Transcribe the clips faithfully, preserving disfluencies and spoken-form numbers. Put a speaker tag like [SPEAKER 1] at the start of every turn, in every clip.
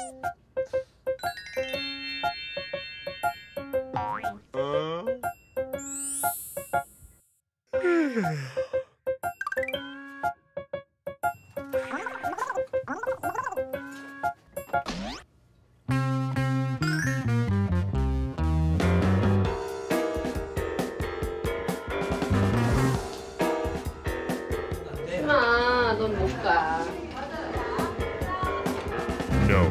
[SPEAKER 1] 엄마, 넌 못 가.
[SPEAKER 2] No.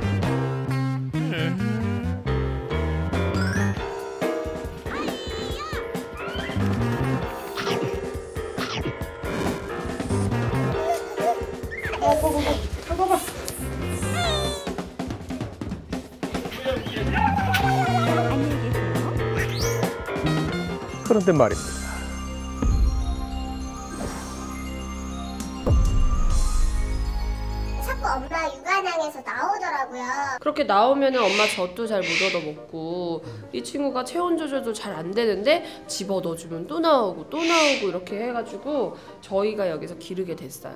[SPEAKER 3] 그런데 말입니다.
[SPEAKER 4] 자꾸 엄마 육아량에서 나오더라고요.
[SPEAKER 1] 그렇게 나오면은 엄마 젖도 잘 못 얻어 먹고 이 친구가 체온 조절도 잘 안 되는데 집어 넣어주면 또 나오고 또 나오고 이렇게 해가지고 저희가 여기서 기르게 됐어요.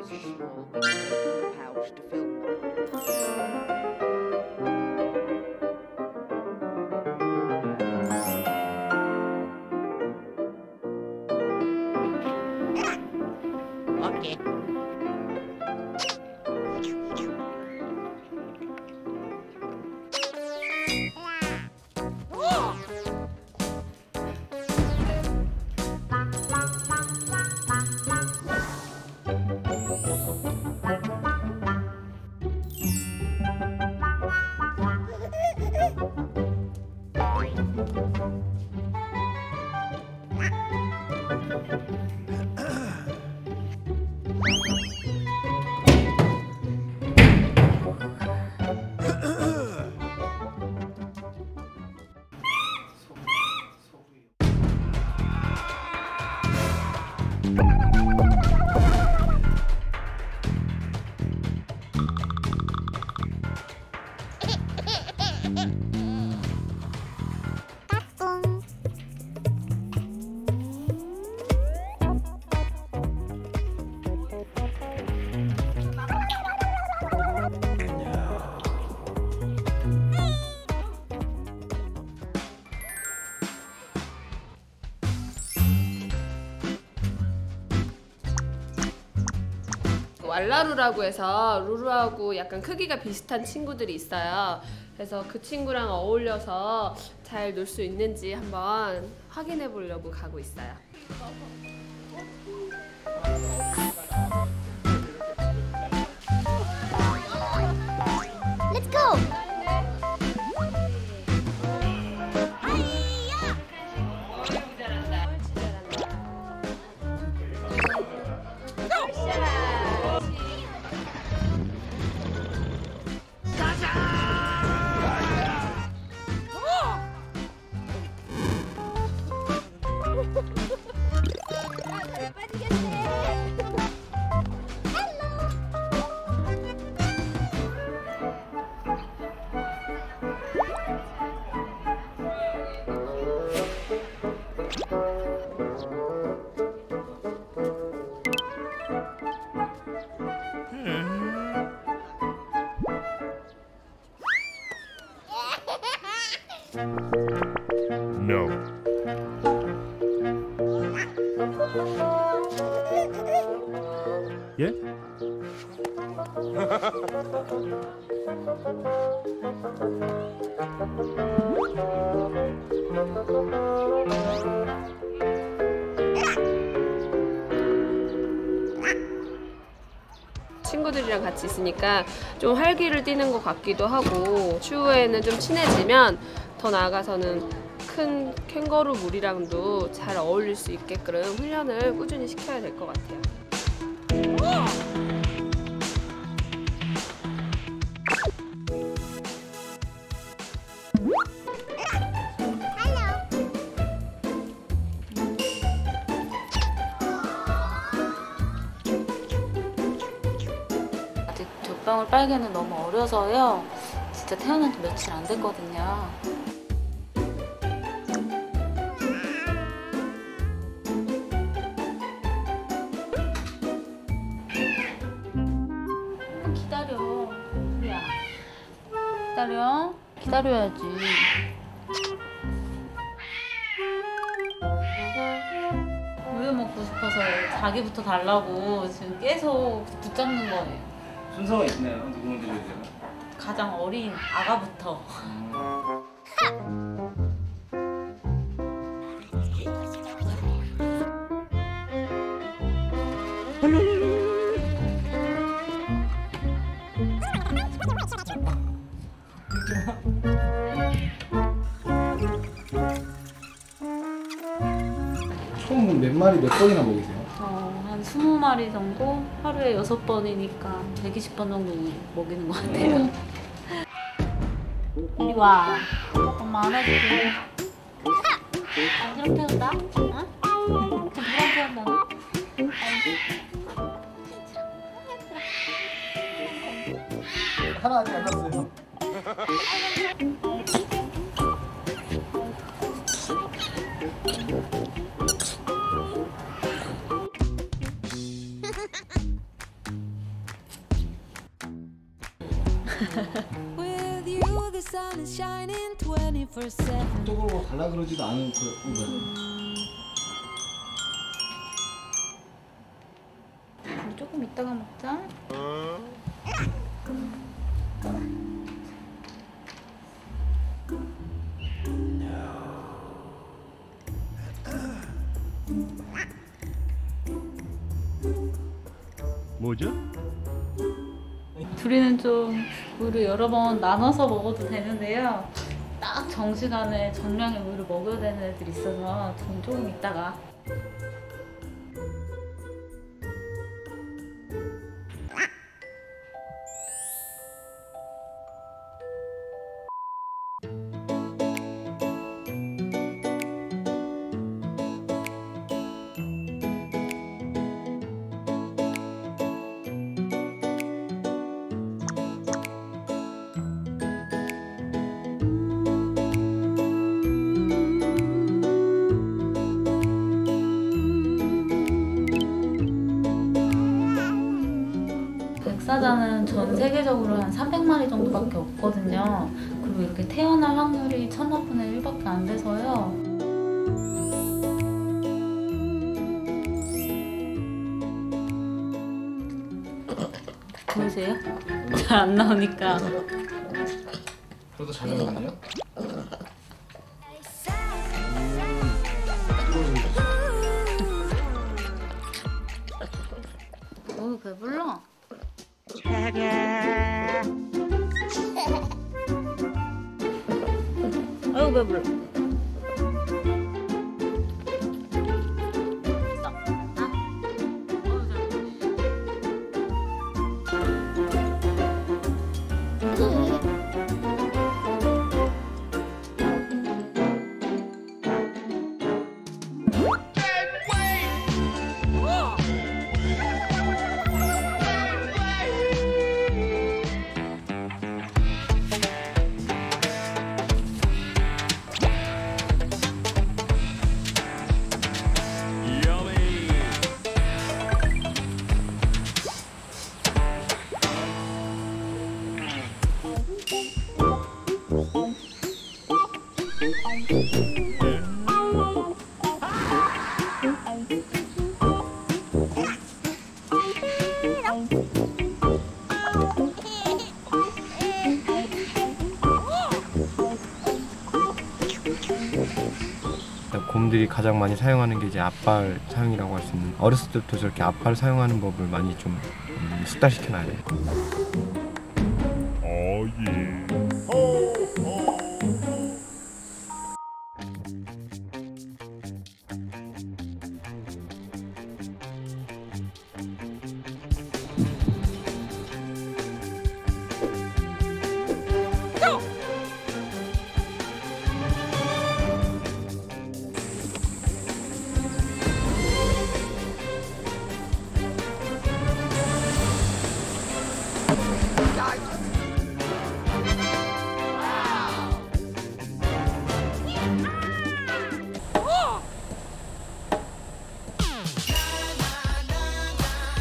[SPEAKER 5] 오케이.
[SPEAKER 1] 왈라루라고 해서 루루하고 약간 크기가 비슷한 친구들이 있어요. 그래서 그 친구랑 어울려서 잘 놀 수 있는지 한번 확인해 보려고 가고 있어요.
[SPEAKER 4] Let's go!
[SPEAKER 2] No.
[SPEAKER 3] 예?
[SPEAKER 1] 친구들이랑 같이 있으니까 좀 활기를 띠는 것 같기도 하고 추후에는 좀 친해지면 더 나아가서는 큰 캥거루 물이랑도 잘 어울릴 수 있게끔 훈련을 꾸준히 시켜야 될 것 같아요.
[SPEAKER 5] 아직 젖방울 빨개는 너무 어려서요. 진짜 태어난 지 며칠 안 됐거든요. 기다려, 우리야. 기다려. 기다려야지. 우유 먹고 싶어서 자기부터 달라고 지금 계속 붙잡는 거예요.
[SPEAKER 6] 순서가 있나요? 누구 먼저 줘야 되나?
[SPEAKER 5] 가장 어린 아가부터.
[SPEAKER 7] 총 몇 마리 몇 번이나 먹이세요?
[SPEAKER 5] 어, 한 스무 마리 정도? 하루에 여섯 번이니까 백이십 번 정도 먹이는 것 같아요. 이리 와. 엄마 안아줄게. 어지럽게 한다? 응? 누구한테 한다고?
[SPEAKER 7] 하나 아직 안 났어요.
[SPEAKER 8] With you, the sun is shining twenty-four seven.
[SPEAKER 7] 또 그러고 달라 그러지도 않은 그 오늘.
[SPEAKER 5] 우리 조금 이따가 먹자.
[SPEAKER 2] 뭐죠?
[SPEAKER 5] 둘이는 좀 우유를 여러 번 나눠서 먹어도 되는데요. 딱 정시간에 정량의 우유를 먹어야 되는 애들이 있어서 저는 조금 이따가. 백사자는 전 세계적으로 한 삼백 마리 정도밖에 없거든요. 그리고 이렇게 태어날 확률이 천만분의 일밖에 안 돼서요. 보이세요? 잘 안 나오니까.
[SPEAKER 7] 그래도 잘 나왔네요.
[SPEAKER 5] 어우 배불러. 아이고 배불러.
[SPEAKER 3] 곰들이 가장 많이 사용하는 게 이제 앞발 사용이라고 할 수 있는, 어렸을 때부터 저렇게 앞발 사용하는 법을 많이 좀 음, 숙달시켜놔야 돼요.
[SPEAKER 2] Oh yeah.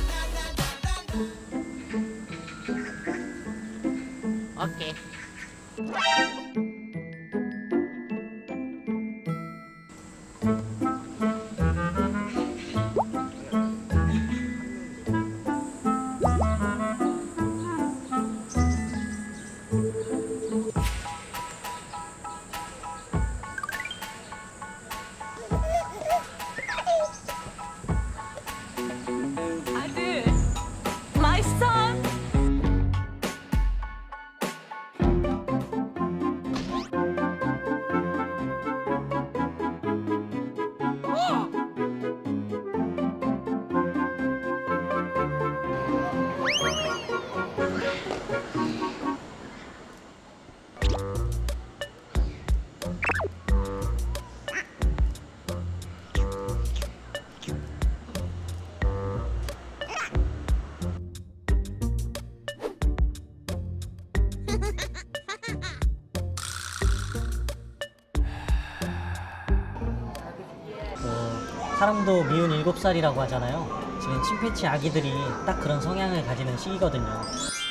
[SPEAKER 5] 오케이.
[SPEAKER 9] 그 사람도 미운 일곱 살이라고 하잖아요. 지금 침팬치 아기들이 딱 그런 성향을 가지는 시기거든요.